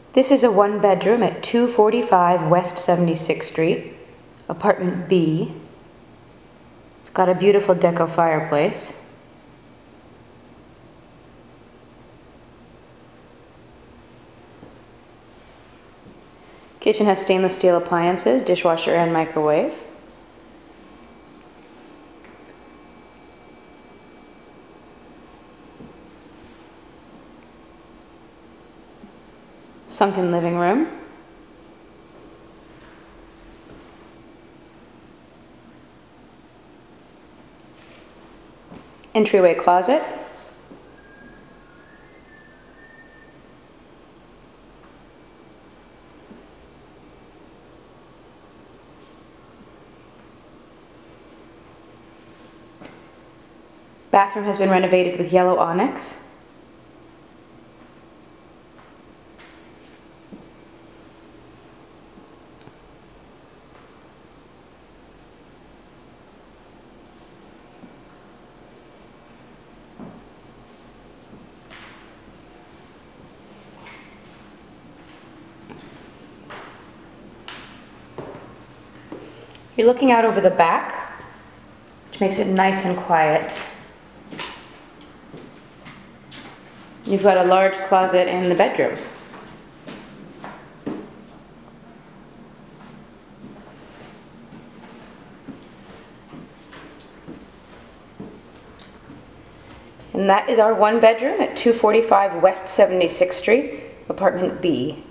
This is a one-bedroom at 245 West 76th Street, apartment B. It's got a beautiful deco fireplace. Kitchen has stainless steel appliances, dishwasher and microwave. Sunken living room. Entryway closet. Bathroom has been renovated with yellow onyx. You're looking out over the back, which makes it nice and quiet. You've got a large closet in the bedroom. And that is our one bedroom at 245 West 76th Street, apartment B.